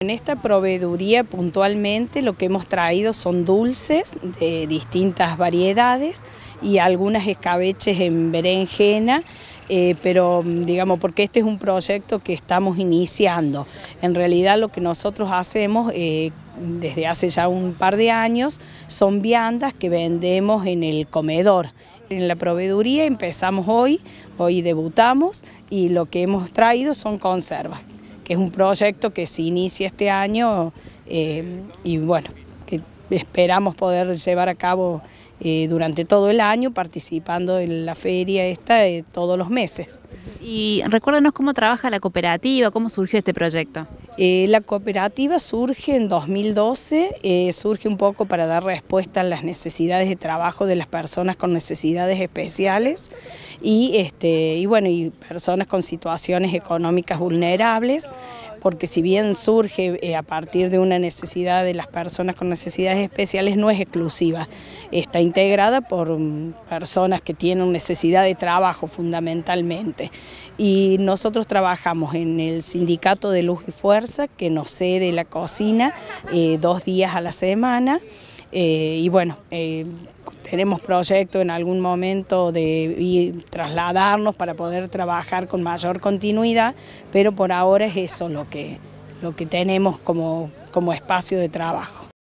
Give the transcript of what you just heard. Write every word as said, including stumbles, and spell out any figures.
En esta proveeduría puntualmente lo que hemos traído son dulces de distintas variedades y algunas escabeches en berenjena, eh, pero digamos porque este es un proyecto que estamos iniciando. En realidad lo que nosotros hacemos eh, desde hace ya un par de años son viandas que vendemos en el comedor. En la proveeduría empezamos hoy, hoy debutamos y lo que hemos traído son conservas, que es un proyecto que se inicia este año eh, y bueno, que esperamos poder llevar a cabo eh, durante todo el año, participando en la feria esta eh, todos los meses. Y recuérdanos cómo trabaja la cooperativa, cómo surgió este proyecto. Eh, la cooperativa surge en dos mil doce, eh, surge un poco para dar respuesta a las necesidades de trabajo de las personas con necesidades especiales y, este, y, bueno, y personas con situaciones económicas vulnerables, porque si bien surge eh, a partir de una necesidad de las personas con necesidades especiales, no es exclusiva, está integrada por um, personas que tienen necesidad de trabajo fundamentalmente. Y nosotros trabajamos en el Sindicato de Luz y Fuerza, que nos cede la cocina eh, dos días a la semana, eh, y bueno, eh, tenemos proyecto en algún momento de ir, trasladarnos para poder trabajar con mayor continuidad, pero por ahora es eso lo que, lo que tenemos como, como espacio de trabajo.